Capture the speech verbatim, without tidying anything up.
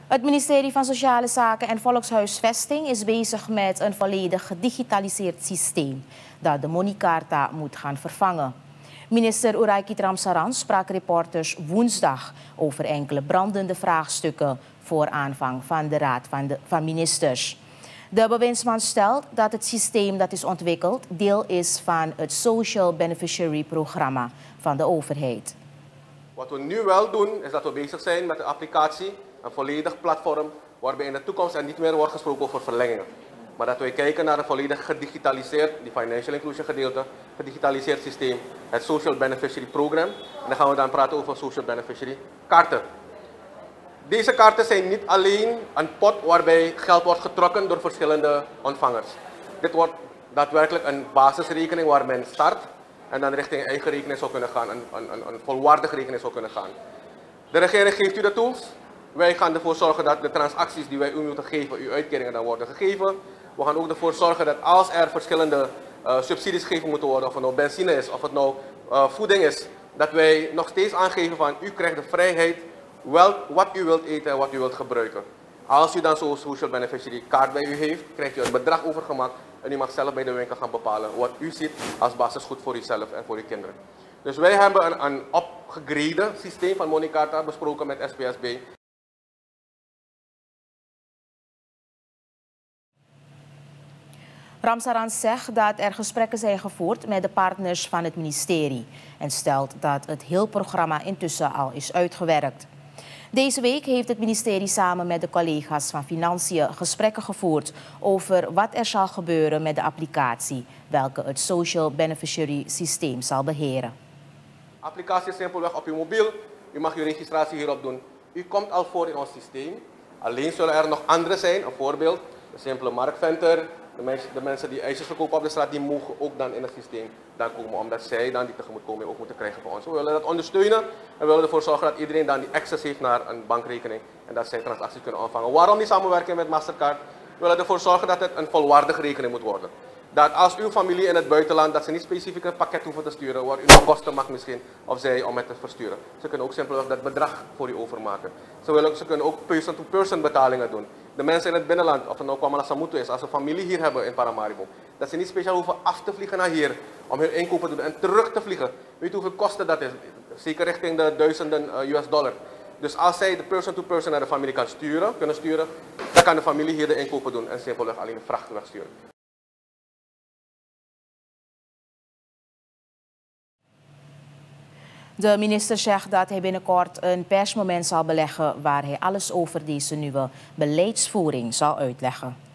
Het ministerie van Sociale Zaken en Volkshuisvesting is bezig met een volledig gedigitaliseerd systeem dat de Moneykarta moet gaan vervangen. Minister Oeraiki Ramsaran sprak reporters woensdag over enkele brandende vraagstukken voor aanvang van de Raad van, de, van Ministers. De bewindsman stelt dat het systeem dat is ontwikkeld deel is van het Social Beneficiary Programma van de overheid. Wat we nu wel doen is dat we bezig zijn met de applicatie, een volledig platform waarbij in de toekomst er niet meer wordt gesproken over verlengingen. Maar dat wij kijken naar een volledig gedigitaliseerd, die financial inclusion gedeelte, gedigitaliseerd systeem, het Social Beneficiary Program. En dan gaan we dan praten over Social Beneficiary kaarten. Deze kaarten zijn niet alleen een pot waarbij geld wordt getrokken door verschillende ontvangers. Dit wordt daadwerkelijk een basisrekening waar men start en dan richting eigen rekening zou kunnen gaan, een, een, een volwaardige rekening zou kunnen gaan. De regering geeft u de tools. Wij gaan ervoor zorgen dat de transacties die wij u moeten geven, uw uitkeringen dan worden gegeven. We gaan ook ervoor zorgen dat als er verschillende uh, subsidies gegeven moeten worden, of het nou benzine is, of het nou uh, voeding is, dat wij nog steeds aangeven van u krijgt de vrijheid wel wat u wilt eten en wat u wilt gebruiken. Als u dan zo'n social beneficiary kaart bij u heeft, krijgt u een bedrag overgemaakt en u mag zelf bij de winkel gaan bepalen wat u ziet als basisgoed voor uzelf en voor uw kinderen. Dus wij hebben een, een opgegrade systeem van Moneykarta besproken met S P S B. Ramsaran zegt dat er gesprekken zijn gevoerd met de partners van het ministerie en stelt dat het heel programma intussen al is uitgewerkt. Deze week heeft het ministerie samen met de collega's van Financiën gesprekken gevoerd over wat er zal gebeuren met de applicatie, welke het Social Beneficiary Systeem zal beheren. De applicatie is simpelweg op uw mobiel. U mag uw registratie hierop doen. U komt al voor in ons systeem. Alleen zullen er nog andere zijn. Een voorbeeld, de simpele marktventer. De mensen, de mensen die ijsjes verkopen op de straat, die mogen ook dan in het systeem dan komen, omdat zij dan die tegemoetkoming ook moeten krijgen voor ons. We willen dat ondersteunen en we willen ervoor zorgen dat iedereen dan die access heeft naar een bankrekening en dat zij transacties kunnen ontvangen. Waarom die samenwerking met Mastercard? We willen ervoor zorgen dat het een volwaardige rekening moet worden. Dat als uw familie in het buitenland, dat ze niet specifiek een pakket hoeven te sturen, waar u nog kosten mag misschien, of zij om het te versturen. Ze kunnen ook simpelweg dat bedrag voor u overmaken. Ze, willen, ze kunnen ook person-to-person betalingen doen. De mensen in het binnenland, of het nou Kwamala Samuto is, als ze familie hier hebben in Paramaribo, dat ze niet speciaal hoeven af te vliegen naar hier om hun inkopen te doen en terug te vliegen. Weet u hoeveel kosten dat is? Zeker richting de duizenden uh, U S dollar. Dus als zij de person-to-person naar de familie kan sturen, kunnen sturen, dan kan de familie hier de inkopen doen en simpelweg alleen de vracht wegsturen. De minister zegt dat hij binnenkort een persmoment zal beleggen waar hij alles over deze nieuwe beleidsvoering zal uitleggen.